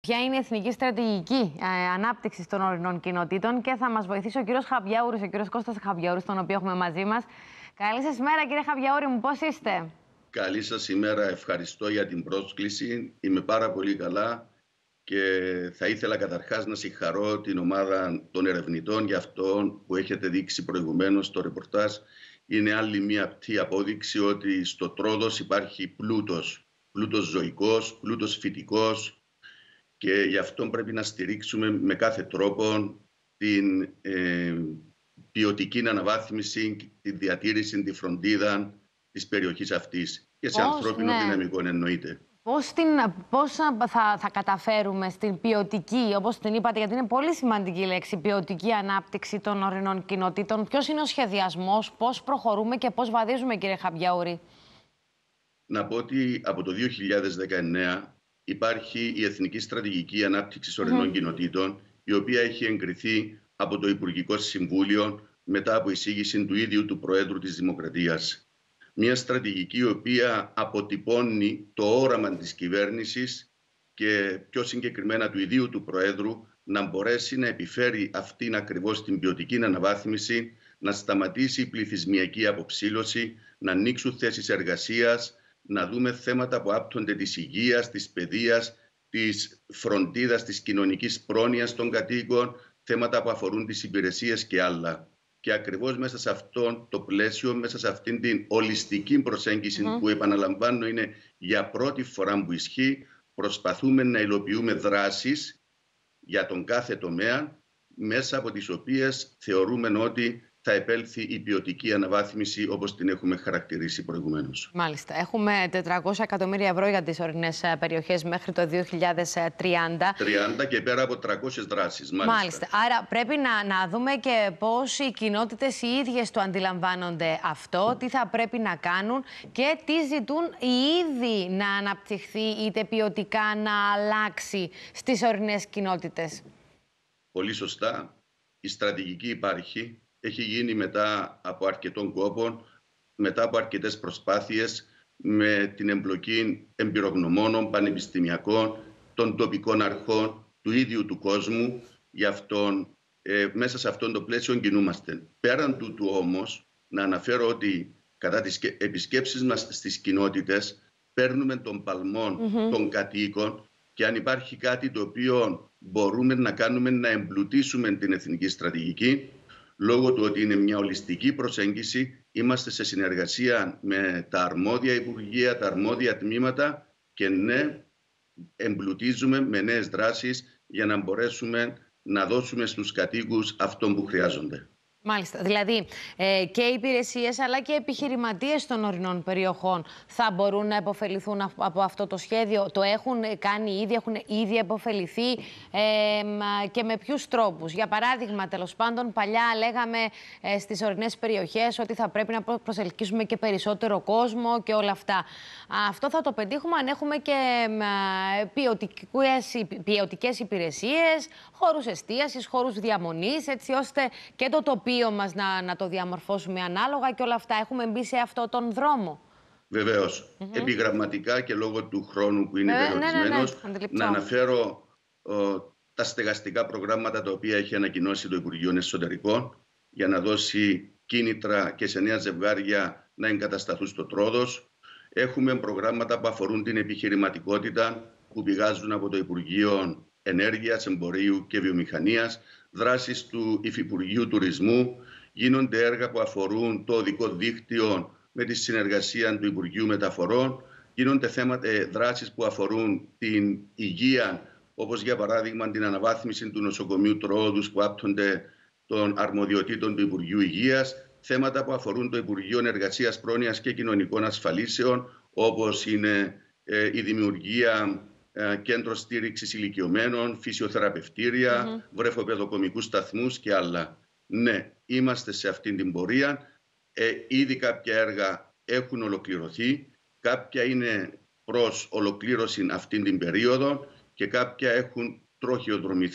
Ποια είναι η εθνική στρατηγική ανάπτυξη των ορεινών κοινοτήτων, και θα μας βοηθήσει ο κύριος Χαβιάουρης, ο κύριος Κώστας Χαβιάουρης, τον οποίο έχουμε μαζί μας. Καλή σας μέρα, κύριε Χαβιάουρη μου, πώς είστε? Καλή σας ημέρα, ευχαριστώ για την πρόσκληση. Είμαι πάρα πολύ καλά και θα ήθελα καταρχάς να συγχαρώ την ομάδα των ερευνητών για αυτό που έχετε δείξει προηγουμένως στο ρεπορτάζ. Είναι άλλη μία απτή απόδειξη ότι στο Τρόδος υπάρχει πλούτος ζωικός, πλούτος φυτικός, και γι' αυτό πρέπει να στηρίξουμε με κάθε τρόπο την ποιοτική αναβάθμιση, τη διατήρηση, τη φροντίδα της περιοχής αυτής και σε ανθρώπινο δυναμικό εννοείται. Πώς θα καταφέρουμε στην ποιοτική, όπως την είπατε, γιατί είναι πολύ σημαντική η λέξη, ποιοτική ανάπτυξη των ορεινών κοινοτήτων? Ποιος είναι ο σχεδιασμός, πώς προχωρούμε και πώς βαδίζουμε, κύριε Χαβιάουρη? Να πω ότι από το 2019 υπάρχει η Εθνική Στρατηγική Ανάπτυξης Ορεινών Κοινοτήτων, η οποία έχει εγκριθεί από το Υπουργικό Συμβούλιο μετά από εισήγηση του ίδιου του Προέδρου της Δημοκρατίας. Μια στρατηγική η οποία αποτυπώνει το όραμα της κυβέρνησης και πιο συγκεκριμένα του ιδίου του Προέδρου να μπορέσει να επιφέρει αυτήν ακριβώς την ποιοτική αναβάθμιση, να σταματήσει η πληθυσμιακή αποψήλωση, να ανοίξουν θέσεις εργασίας, να δούμε θέματα που άπτονται της υγείας, της παιδείας, της φροντίδας, της κοινωνικής πρόνοιας των κατοίκων, θέματα που αφορούν τις υπηρεσίες και άλλα. Και ακριβώς μέσα σε αυτό το πλαίσιο, μέσα σε αυτήν την ολιστική προσέγγιση που επαναλαμβάνω είναι για πρώτη φορά που ισχύει, προσπαθούμε να υλοποιούμε δράσεις για τον κάθε τομέα, μέσα από τις οποίες θεωρούμε ότι θα επέλθει η ποιοτική αναβάθμιση όπως την έχουμε χαρακτηρίσει προηγουμένως. Μάλιστα. Έχουμε 400 εκατομμύρια ευρώ για τις ορεινές περιοχές μέχρι το 2030. 30 και πέρα από 300 δράσεις. Μάλιστα. Άρα πρέπει να δούμε και πώς οι κοινότητες οι ίδιες το αντιλαμβάνονται αυτό, τι θα πρέπει να κάνουν και τι ζητούν οι ίδιοι να αναπτυχθεί, είτε ποιοτικά να αλλάξει στις ορεινές κοινότητες. Πολύ σωστά. Η στρατηγική υπάρχει. Έχει γίνει μετά από αρκετών κόπων, μετά από αρκετές προσπάθειες, με την εμπλοκή εμπειρογνωμόνων, πανεπιστημιακών, των τοπικών αρχών, του ίδιου του κόσμου. Γι' αυτόν, μέσα σε αυτόν το πλαίσιο κινούμαστε. Πέραν τούτου όμως, να αναφέρω ότι κατά τις επισκέψεις μας στις κοινότητες, παίρνουμε τον παλμό των κατοίκων, και αν υπάρχει κάτι το οποίο μπορούμε να κάνουμε, να εμπλουτίσουμε την εθνική στρατηγική, λόγω του ότι είναι μια ολιστική προσέγγιση, είμαστε σε συνεργασία με τα αρμόδια υπουργεία, τα αρμόδια τμήματα, και ναι, εμπλουτίζουμε με νέες δράσεις για να μπορέσουμε να δώσουμε στους κατοίκους αυτό που χρειάζονται. Μάλιστα. Δηλαδή και οι υπηρεσίες αλλά και οι επιχειρηματίες των ορεινών περιοχών θα μπορούν να επωφεληθούν από αυτό το σχέδιο. Το έχουν κάνει ήδη, έχουν ήδη επωφεληθεί και με ποιους τρόπους? Για παράδειγμα, τέλος πάντων, παλιά λέγαμε στις ορεινές περιοχές ότι θα πρέπει να προσελκύσουμε και περισσότερο κόσμο και όλα αυτά. Αυτό θα το πετύχουμε αν έχουμε και ποιοτικές υπηρεσίες, χώρους εστίασης, χώρους διαμονής, έτσι ώστε και το τοπίο μας να το διαμορφώσουμε ανάλογα και όλα αυτά. Έχουμε μπει σε αυτόν τον δρόμο? Βεβαίως. Επιγραμματικά και λόγω του χρόνου που είναι περιορισμένος, να αναφέρω τα στεγαστικά προγράμματα τα οποία έχει ανακοινώσει το Υπουργείο Εσωτερικών για να δώσει κίνητρα και σε νέα ζευγάρια να εγκατασταθούν στο Τρόδος. Έχουμε προγράμματα που αφορούν την επιχειρηματικότητα που πηγάζουν από το Υπουργείο Ενέργειας, Εμπορίου και Βιομηχανίας, δράσεις του Υφυπουργείου Τουρισμού, γίνονται έργα που αφορούν το οδικό δίκτυο με τη συνεργασία του Υπουργείου Μεταφορών, γίνονται δράσεις που αφορούν την υγεία, όπως για παράδειγμα την αναβάθμιση του νοσοκομείου Τρόδους που άπτονται των αρμοδιοτήτων του Υπουργείου Υγείας, θέματα που αφορούν το Υπουργείο Εργασίας, Πρόνοιας και Κοινωνικών Ασφαλίσεων, όπως είναι η δημιουργία κέντρο στήριξης ηλικιωμένων, φυσιοθεραπευτήρια, βρεφοπαιδοκομικούς σταθμούς και άλλα. Ναι, είμαστε σε αυτήν την πορεία. Ήδη κάποια έργα έχουν ολοκληρωθεί, κάποια είναι προς ολοκλήρωση αυτήν την περίοδο και κάποια έχουν τροχιοδρομηθεί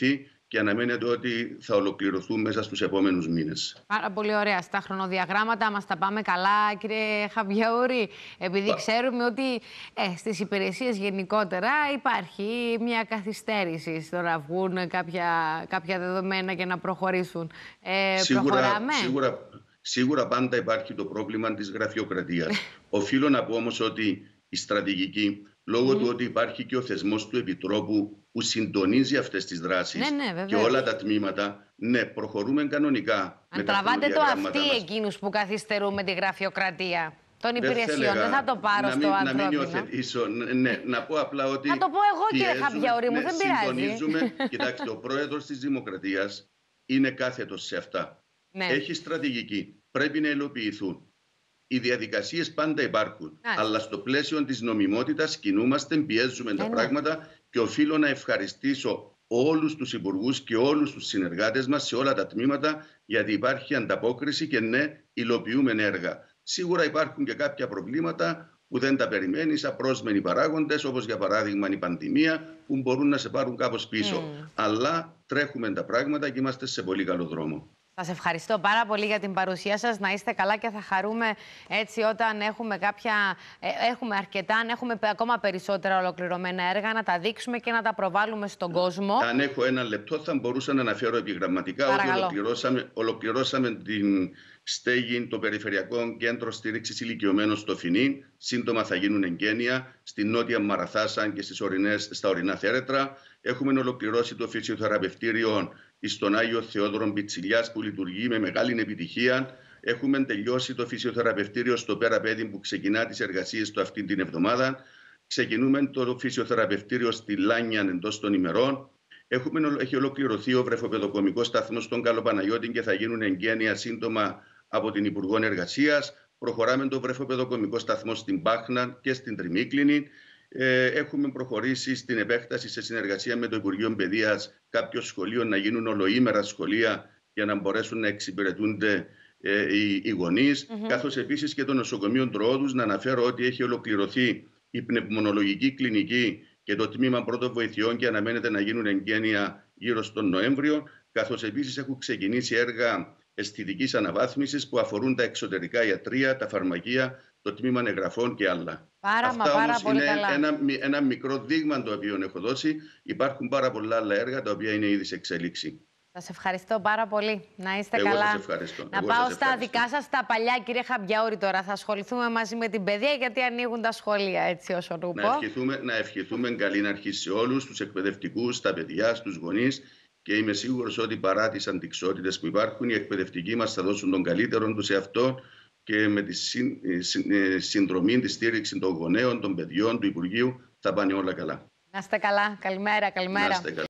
και αναμένεται ότι θα ολοκληρωθούν μέσα στους επόμενους μήνες. Πάρα πολύ ωραία. Στα χρονοδιαγράμματα μας τα πάμε καλά, κύριε Χαμπιαούρη, επειδή ξέρουμε ότι στις υπηρεσίες γενικότερα υπάρχει μια καθυστέρηση στο να βγουν κάποια δεδομένα και να προχωρήσουν. Προχωράμε. Σίγουρα πάντα υπάρχει το πρόβλημα της γραφειοκρατίας. Οφείλω να πω όμως ότι η στρατηγική, λόγω του ότι υπάρχει και ο θεσμός του Επιτρόπου που συντονίζει αυτές τις δράσεις και όλα τα τμήματα, προχωρούμε κανονικά. Αν τραβάτε το αυτί εκείνους που καθυστερούν με τη γραφειοκρατία των υπηρεσιών, δεν θα το πάρω στο ανθρώπινο. Να μην υιοθετήσω, να πω απλά ότι... Θα το πω εγώ, κύριε Χαμπιαούρη μου, δεν πειράζει. Κοιτάξτε, ο πρόεδρος της Δημοκρατίας είναι κάθετος σε αυτά. Έχει στρατηγική, πρέπει να υλοποιηθούν. Οι διαδικασίες πάντα υπάρχουν, αλλά στο πλαίσιο της νομιμότητας κινούμαστε, πιέζουμε τα πράγματα και οφείλω να ευχαριστήσω όλους τους υπουργούς και όλους τους συνεργάτες μας σε όλα τα τμήματα, γιατί υπάρχει ανταπόκριση και υλοποιούμε έργα. Σίγουρα υπάρχουν και κάποια προβλήματα που δεν τα περιμένεις, απρόσμενοι παράγοντες, όπως για παράδειγμα η πανδημία, που μπορούν να σε πάρουν κάπως πίσω. Αλλά τρέχουμε τα πράγματα και είμαστε σε πολύ καλό δρόμο. Σας ευχαριστώ πάρα πολύ για την παρουσία σας. Να είστε καλά και θα χαρούμε έτσι όταν έχουμε αρκετά, αν έχουμε ακόμα περισσότερα ολοκληρωμένα έργα, να τα δείξουμε και να τα προβάλλουμε στον κόσμο. Αν έχω ένα λεπτό θα μπορούσα να αναφέρω επιγραμματικά ότι ολοκληρώσαμε την στέγη των Περιφερειακών Κέντρων Στήριξης Ηλικιωμένων στο Φινί. Σύντομα θα γίνουν εγγένεια στην Νότια Μαραθάσα και στα ορεινά Θέρετρα. Έχουμε ολοκληρώσει το φυσιοθεραπευτήριο στον Άγιο Θεόδωρο Πιτσιλιάς που λειτουργεί με μεγάλη επιτυχία. Έχουμε τελειώσει το φυσιοθεραπευτήριο στο Πέρα Παιδί που ξεκινά τις εργασίες του αυτή την εβδομάδα. Ξεκινούμε το φυσιοθεραπευτήριο στη Λάνια εντός των ημερών. Έχει ολοκληρωθεί ο βρεφοπεδοκομικός σταθμός στον Καλοπαναγιώτη και θα γίνουν εγγένεια σύντομα από την Υπουργό Εργασίας. Προχωράμε το βρεφοπεδοκομικό σταθμό στην Πάχνα και στην Τριμίκλινη. Έχουμε προχωρήσει στην επέκταση σε συνεργασία με το Υπουργείο Παιδείας κάποιων σχολείων να γίνουν ολοήμερα σχολεία για να μπορέσουν να εξυπηρετούνται οι γονείς. Καθώς επίσης και το νοσοκομείο Τροόδους, να αναφέρω ότι έχει ολοκληρωθεί η πνευμονολογική κλινική και το τμήμα πρώτων βοηθειών και αναμένεται να γίνουν εγγένεια γύρω στον Νοέμβριο. Καθώς επίσης έχουν ξεκινήσει έργα αισθητικής αναβάθμισης που αφορούν τα εξωτερικά ιατρεία, τα φαρμακεία, το τμήμα εγγραφών και άλλα. Αυτά όμως είναι καλά. ένα μικρό δείγμα το οποίο έχω δώσει. Υπάρχουν πάρα πολλά άλλα έργα τα οποία είναι ήδη σε εξέλιξη. Σας ευχαριστώ πάρα πολύ. Να είστε Εγώ καλά. σας ευχαριστώ. Να πάω στα δικά σας τα παλιά, κύριε Χαμπιαούρη, τώρα. Θα ασχοληθούμε μαζί με την παιδεία, γιατί ανοίγουν τα σχολεία, έτσι όσο νουπώ. Να ευχηθούμε καλή αρχή σε όλους, τους εκπαιδευτικούς, τα παιδιά, στους γονείς. Και είμαι σίγουρος ότι παρά τις αντιξότητες που υπάρχουν, οι εκπαιδευτικοί μας θα δώσουν τον καλύτερο τους σε αυτό και με τη συνδρομή, τη στήριξη των γονέων, των παιδιών, του Υπουργείου θα πάνε όλα καλά. Να είστε καλά. Καλημέρα.